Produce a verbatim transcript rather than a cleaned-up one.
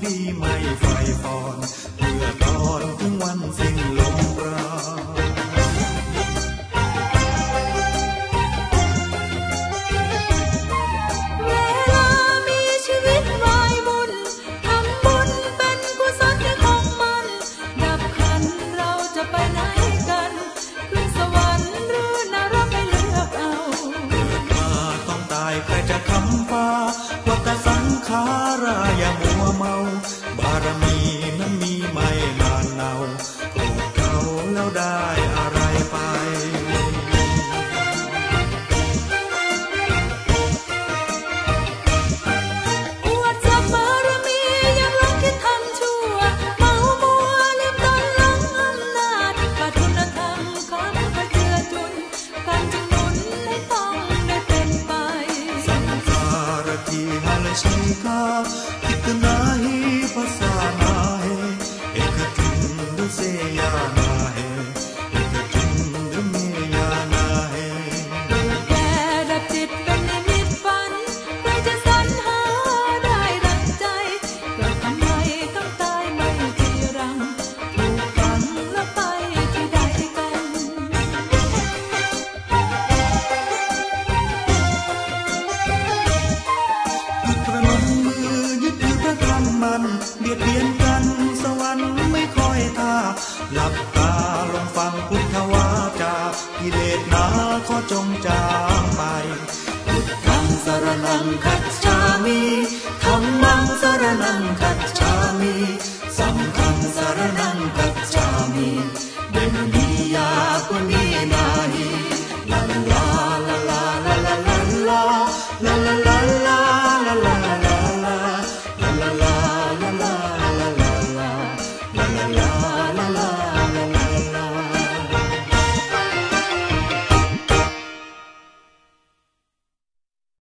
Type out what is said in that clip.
ดีไม่ไฟฟอนเพื่อตอนถึงวันสิ้นลมปราวัฏสังขาราอย่ามัวเมาบารมีนั้นมีไม่นานเนาโปรดเขาแล้วได้อะไรไปอวดจะบารมียังลองคิดทำชั่วเมามัวลืมตนหลงอำนาจขาดคุณธรรมความกระเจือจุนการจึงหนุนให้ต้องได้เป็นไปสังสารทีหันใช้กาคิดนาฮีภาษานาเฮเอกจุนดุเซยานาเฮเอกจุนดุเมยานาเฮแก่ดับจิตเป็นนิมิตฝันใครจะสรรหาได้ดังใจเกิดทำไมต้องตายไม่จีรังถูกฝังแล้วไปที่ใดกันประนมมือยึดถือพระธรรมมันเบียดเบียนกันสวรรค์ไม่คอยท่าหลับตาลงฟังพุทธวาจากิเลสหนาขอจงจางไปพุทธังสรณังคัจฉามิธัมมังสรณังคัจ